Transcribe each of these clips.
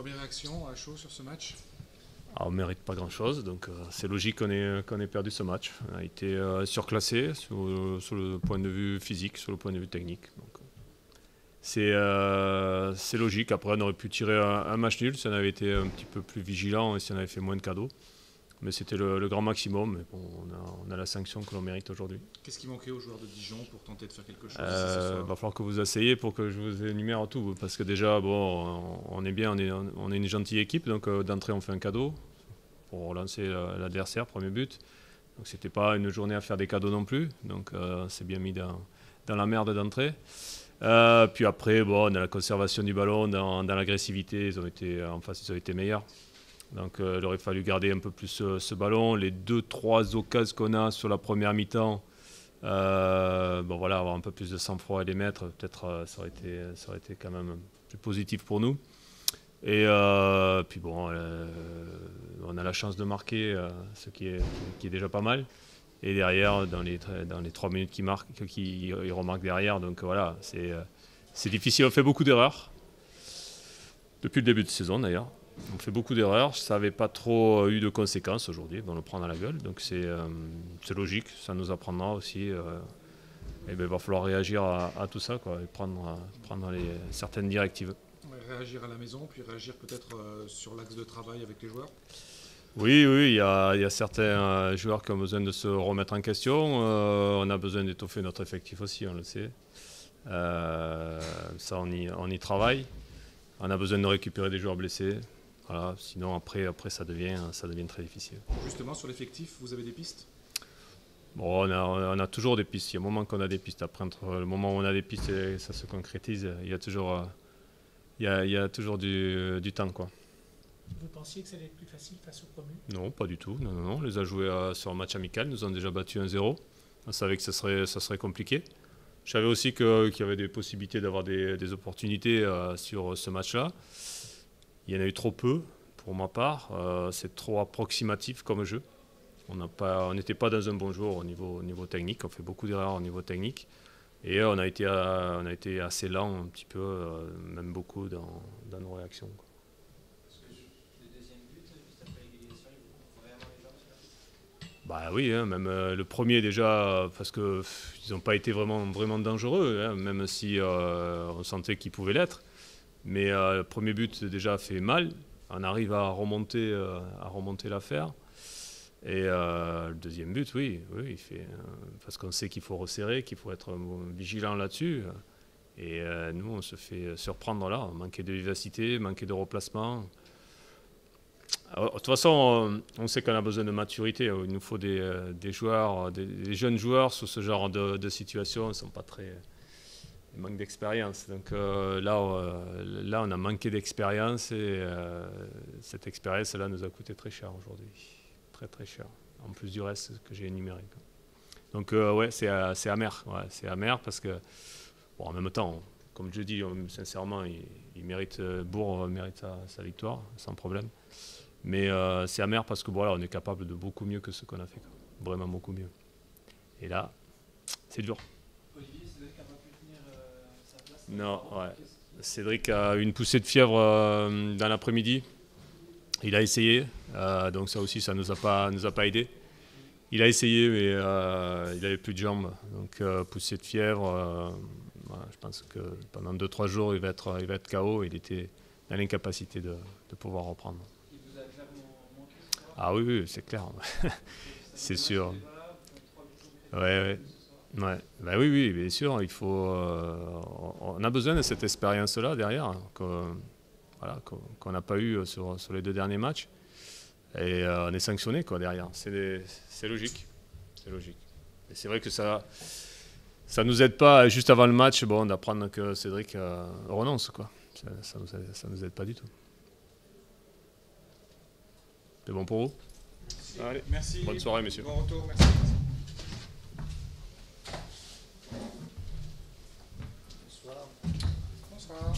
Première réaction à chaud sur ce match? On ne mérite pas grand-chose, donc c'est logique qu'on ait perdu ce match. On a été surclassé sur le point de vue physique, sur le point de vue technique. C'est logique. Après, on aurait pu tirer un match nul si on avait été un petit peu plus vigilant et si on avait fait moins de cadeaux. Mais c'était le grand maximum. Mais bon, on a la sanction que l'on mérite aujourd'hui. Qu'est-ce qui manquait aux joueurs de Dijon pour tenter de faire quelque chose Il va falloir que vous essayiez pour que je vous énumère tout. Parce que déjà, bon, on est bien, on est une gentille équipe. Donc d'entrée, on fait un cadeau pour relancer l'adversaire, premier but. Donc c'était pas une journée à faire des cadeaux non plus. Donc on s'est bien mis dans la merde d'entrée. Puis après, bon, dans la conservation du ballon, dans l'agressivité, en face, ils ont été meilleurs. Donc il aurait fallu garder un peu plus ce ballon. Les 2-3 occasions qu'on a sur la première mi-temps, bon, voilà, avoir un peu plus de sang-froid et les mettre, peut-être ça aurait été quand même plus positif pour nous. Et puis bon, on a la chance de marquer, ce qui est déjà pas mal. Et derrière, dans les 3 minutes qu'il remarque derrière, donc voilà, c'est difficile. On fait beaucoup d'erreurs. Depuis le début de saison d'ailleurs. On fait beaucoup d'erreurs. Ça n'avait pas trop eu de conséquences aujourd'hui. On le prend dans la gueule. Donc c'est logique. Ça nous apprendra aussi. Et il va falloir réagir à tout ça, quoi, et prendre certaines directives. Réagir à la maison, puis réagir peut-être sur l'axe de travail avec les joueurs? Oui, il y a certains joueurs qui ont besoin de se remettre en question. On a besoin d'étoffer notre effectif aussi, on le sait. Ça, on y travaille. On a besoin de récupérer des joueurs blessés. Voilà. Sinon, après ça devient très difficile. Justement, sur l'effectif, vous avez des pistes? Bon, on a toujours des pistes. Il y a un moment qu'on a des pistes. Après, entre le moment où on a des pistes et ça se concrétise, il y a toujours du temps, quoi. Vous pensiez que ça allait être plus facile face aux promus? Non, pas du tout. Non. On les a joués sur un match amical. Ils nous ont déjà battu 1-0. On savait que ça serait compliqué. Je savais aussi qu'il y avait des possibilités d'avoir des opportunités sur ce match-là. Il y en a eu trop peu, pour ma part. C'est trop approximatif comme jeu. On n'était pas dans un bon jour au niveau technique. On fait beaucoup d'erreurs au niveau technique. Et on a été assez lent un petit peu, même beaucoup dans nos réactions, quoi. Bah oui, hein, même le premier déjà, parce qu'ils n'ont pas été vraiment dangereux, hein, même si on sentait qu'ils pouvaient l'être. Mais le premier but déjà fait mal. On arrive à remonter l'affaire. Et le deuxième but, oui, il fait parce qu'on sait qu'il faut resserrer, qu'il faut être vigilant là-dessus. Et nous, on se fait surprendre là, manquer de vivacité, manquer de replacement. Alors, de toute façon, on sait qu'on a besoin de maturité. Il nous faut des joueurs, des jeunes joueurs sur ce genre de situation. Ils ne sont pas très... Ils manquent d'expérience. Donc là, on a manqué d'expérience et cette expérience-là nous a coûté très cher aujourd'hui. Très, très cher. En plus du reste que j'ai énuméré, quoi. Donc ouais, c'est amer. Ouais, c'est amer parce que, bon, en même temps, comme je dis, sincèrement, Bourg mérite sa victoire, sans problème. Mais c'est amer parce que voilà, on est capable de beaucoup mieux que ce qu'on a fait, quoi. Vraiment beaucoup mieux. Et là, c'est dur. Olivier, Cédric n'a pas pu tenir sa place? Non, ouais. Cédric a eu une poussée de fièvre dans l'après-midi. Il a essayé, donc ça aussi, ça nous a pas aidé. Il a essayé, mais il n'avait plus de jambes. Donc poussée de fièvre, voilà, je pense que pendant 2-3 jours, il va être KO. Il était dans l'incapacité de pouvoir reprendre. Il vous a clairement manqué, ce soir? Ah oui, c'est clair. C'est sûr. Ouais. Bah oui, bien sûr. Il faut. On a besoin de cette expérience-là derrière, qu'on n'a pas eu sur les 2 derniers matchs. Et on est sanctionné, quoi, derrière. C'est logique. C'est logique. Et c'est vrai que ça nous aide pas juste avant le match, bon, d'apprendre que Cédric renonce, quoi. Ça nous aide pas du tout. C'est bon pour vous? Allez, merci. Bonne soirée, messieurs. Bon retour, merci. Bonsoir. Bonsoir.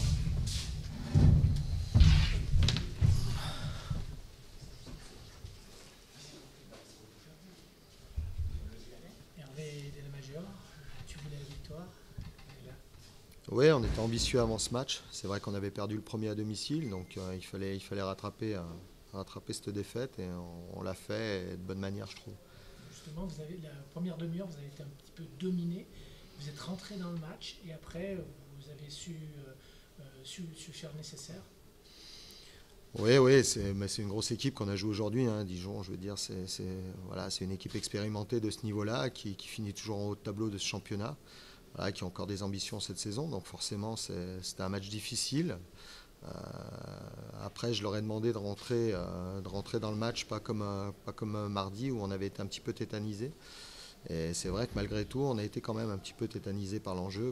Hervé Delamajor, tu voulais la victoire. Oui, on était ambitieux avant ce match. C'est vrai qu'on avait perdu le premier à domicile, donc il fallait rattraper cette défaite et on l'a fait et de bonne manière, je trouve. Justement, la première demi-heure, vous avez été un petit peu dominé. Vous êtes rentré dans le match et après, vous avez su faire le nécessaire. Oui, oui, mais c'est une grosse équipe qu'on a joué aujourd'hui, hein, Dijon. Je veux dire, c'est une équipe expérimentée de ce niveau-là qui finit toujours en haut de tableau de ce championnat, voilà, qui a encore des ambitions cette saison. Donc forcément, c'était un match difficile. Euh, Après, je leur ai demandé de rentrer dans le match, pas comme mardi où on avait été un petit peu tétanisé. Et c'est vrai que malgré tout, on a été quand même un petit peu tétanisé par l'enjeu,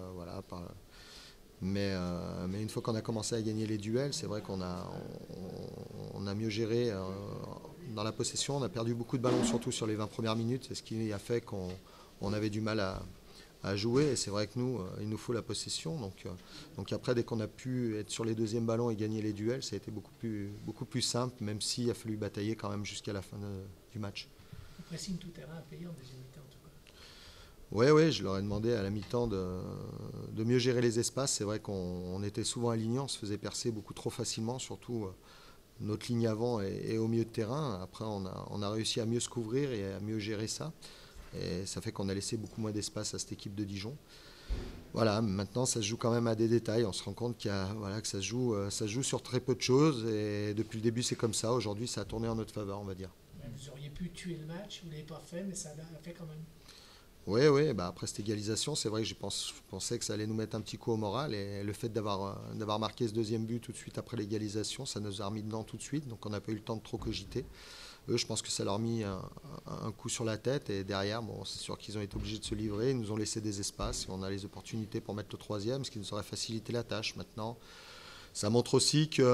mais une fois qu'on a commencé à gagner les duels, c'est vrai qu'on a mieux géré dans la possession. On a perdu beaucoup de ballons, surtout sur les 20 premières minutes. C'est ce qui a fait qu'on avait du mal à jouer. Et c'est vrai que nous, il nous faut la possession. Donc après, dès qu'on a pu être sur les deuxièmes ballons et gagner les duels, ça a été beaucoup plus simple, même s'il a fallu batailler quand même jusqu'à la fin du match. Le pressing tout terrain a payé en deuxième mi-temps en tout cas. Oui, oui, je leur ai demandé à la mi-temps de mieux gérer les espaces. C'est vrai qu'on était souvent alignés, on se faisait percer beaucoup trop facilement, surtout notre ligne avant et au milieu de terrain. Après, on a réussi à mieux se couvrir et à mieux gérer ça. Et ça fait qu'on a laissé beaucoup moins d'espace à cette équipe de Dijon. Voilà, maintenant ça se joue quand même à des détails. On se rend compte que ça se joue sur très peu de choses. Et depuis le début, c'est comme ça. Aujourd'hui, ça a tourné en notre faveur, on va dire. Vous auriez pu tuer le match, vous ne l'avez pas fait, mais ça l'a fait quand même. Oui, oui, bah après cette égalisation, c'est vrai que je pensais que ça allait nous mettre un petit coup au moral. Et le fait d'avoir marqué ce deuxième but tout de suite après l'égalisation, ça nous a remis dedans tout de suite. Donc on n'a pas eu le temps de trop cogiter. Eux, je pense que ça leur a mis un coup sur la tête. Et derrière, bon, c'est sûr qu'ils ont été obligés de se livrer. Ils nous ont laissé des espaces. Et on a les opportunités pour mettre le troisième, ce qui nous aurait facilité la tâche. Maintenant, ça montre aussi que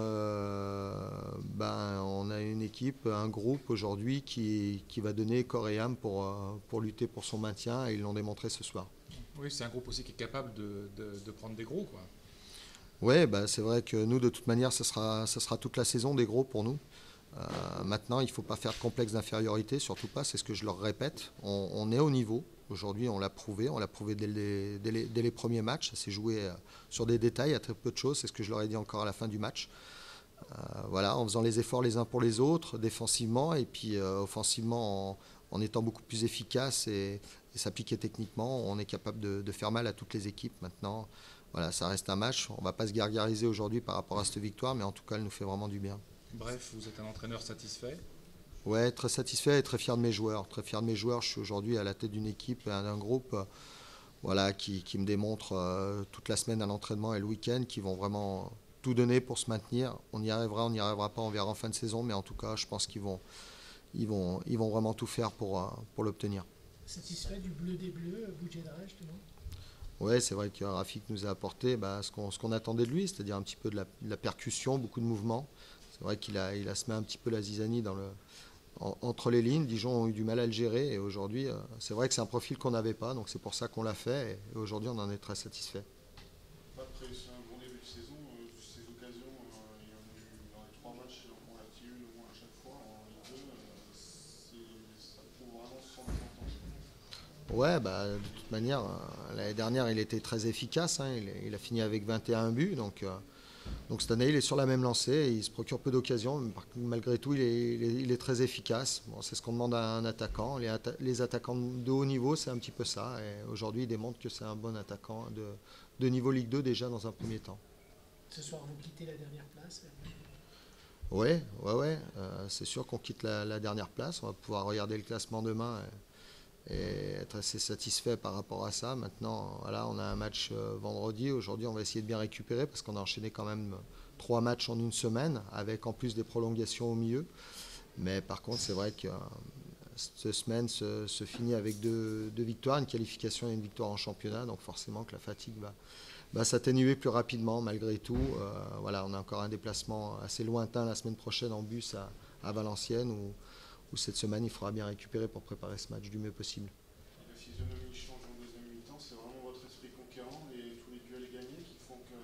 on a une équipe, un groupe aujourd'hui qui va donner corps et âme pour lutter pour son maintien. Et ils l'ont démontré ce soir. Oui, c'est un groupe aussi qui est capable de prendre des gros, quoi. Oui, c'est vrai que nous, de toute manière, ça sera toute la saison des gros pour nous. Maintenant, il ne faut pas faire de complexe d'infériorité, surtout pas, c'est ce que je leur répète. On est au niveau. Aujourd'hui, on l'a prouvé dès les premiers matchs. Ça s'est joué sur des détails, à très peu de choses. C'est ce que je leur ai dit encore à la fin du match. Voilà, en faisant les efforts les uns pour les autres, défensivement, et puis offensivement, en étant beaucoup plus efficace et s'appliquer techniquement, on est capable de faire mal à toutes les équipes. Maintenant, voilà, ça reste un match. On ne va pas se gargariser aujourd'hui par rapport à cette victoire, mais en tout cas, elle nous fait vraiment du bien. Bref, vous êtes un entraîneur satisfait? Ouais, très satisfait et très fier de mes joueurs. Très fier de mes joueurs. Je suis aujourd'hui à la tête d'une équipe, d'un groupe voilà, qui me démontre toute la semaine à l'entraînement et le week-end, qui vont vraiment tout donner pour se maintenir. On y arrivera pas, on verra en fin de saison, mais en tout cas, je pense qu'ils vont vraiment tout faire pour l'obtenir. Satisfait du bleu des bleus, Boudjedra, justement? Ouais, c'est vrai que Rafik nous a apporté ce qu'on attendait de lui, c'est-à-dire un petit peu de la percussion, beaucoup de mouvements. C'est vrai qu'il a semé un petit peu la zizanie entre les lignes. Dijon ont eu du mal à le gérer et aujourd'hui, c'est vrai que c'est un profil qu'on n'avait pas, donc c'est pour ça qu'on l'a fait et aujourd'hui on en est très satisfait. Après, c'est un bon début de saison. Ces occasions, il y en a eu dans les 3 matchs, on l'a tiré une au moins à chaque fois. En Ligue 2, ça prouve vraiment son importance. Ouais, de toute manière, l'année dernière il était très efficace, hein. Il a fini avec 21 buts, donc cette année, il est sur la même lancée, il se procure peu d'occasions, mais malgré tout, il est très efficace. Bon, c'est ce qu'on demande à un attaquant. Les attaquants de haut niveau, c'est un petit peu ça. Et aujourd'hui, il démontre que c'est un bon attaquant de niveau Ligue 2 déjà dans un premier temps. Ce soir, vous quittez la dernière place. Ouais. C'est sûr qu'on quitte la dernière place. On va pouvoir regarder le classement demain et être assez satisfait par rapport à ça. Maintenant, voilà, on a un match vendredi. Aujourd'hui, on va essayer de bien récupérer parce qu'on a enchaîné quand même 3 matchs en une semaine, avec en plus des prolongations au milieu. Mais par contre, c'est vrai que cette semaine se finit avec deux victoires, une qualification et une victoire en championnat. Donc forcément que la fatigue va s'atténuer plus rapidement malgré tout. Voilà, on a encore un déplacement assez lointain la semaine prochaine en bus à Valenciennes où cette semaine, il faudra bien récupérer pour préparer ce match du mieux possible. La physionomie change en deuxième mi-temps. C'est vraiment votre esprit conquérant et tous les duels gagnés qui font que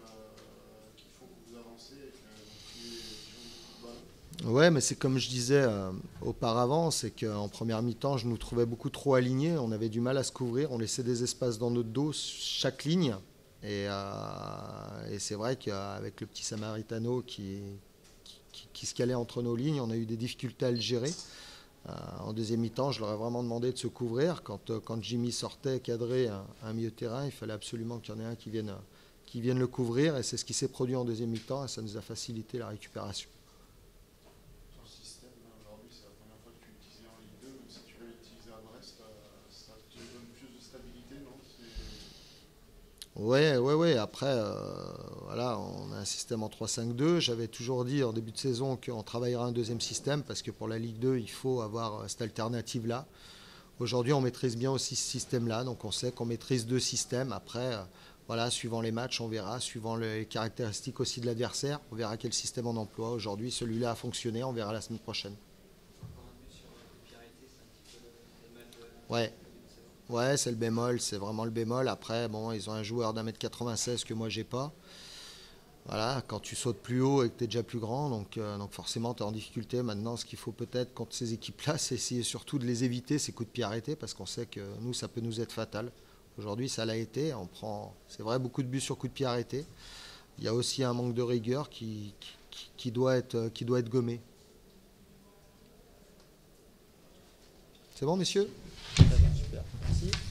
vous avancez et que vous tuez beaucoup de balles. Ouais, mais c'est comme je disais auparavant, c'est qu'en première mi-temps, je nous trouvais beaucoup trop alignés. On avait du mal à se couvrir. On laissait des espaces dans notre dos, chaque ligne. Et c'est vrai qu'avec le petit Samaritano qui se calait entre nos lignes, on a eu des difficultés à le gérer. En deuxième mi-temps, je leur ai vraiment demandé de se couvrir. Quand Jimmy sortait cadrer un milieu de terrain, il fallait absolument qu'il y en ait un qui vienne le couvrir. Et c'est ce qui s'est produit en deuxième mi-temps et ça nous a facilité la récupération. Sur le système, aujourd'hui, c'est la première fois que tu l'utilisais en Ligue 2. Même si tu l'as utilisé à Brest, ça te donne plus de stabilité, non? Ouais. Après, voilà, on a un système en 3-5-2. J'avais toujours dit en début de saison qu'on travaillera un deuxième système parce que pour la Ligue 2, il faut avoir cette alternative-là. Aujourd'hui, on maîtrise bien aussi ce système-là. Donc, on sait qu'on maîtrise deux systèmes. Après, voilà, suivant les matchs, on verra. Suivant les caractéristiques aussi de l'adversaire, on verra quel système on emploie. Aujourd'hui, celui-là a fonctionné. On verra la semaine prochaine. Ouais. Ouais, c'est le bémol, c'est vraiment le bémol. Après, bon, ils ont un joueur d'1m96 que moi j'ai pas. Voilà, quand tu sautes plus haut et que tu es déjà plus grand, donc forcément tu es en difficulté. Maintenant, ce qu'il faut peut-être contre ces équipes-là, c'est essayer surtout de les éviter, ces coups de pied arrêtés, parce qu'on sait que nous, ça peut nous être fatal. Aujourd'hui, ça l'a été. On prend, c'est vrai, beaucoup de buts sur coups de pied arrêtés. Il y a aussi un manque de rigueur qui doit être gommé. C'est bon, messieurs ? Super, merci.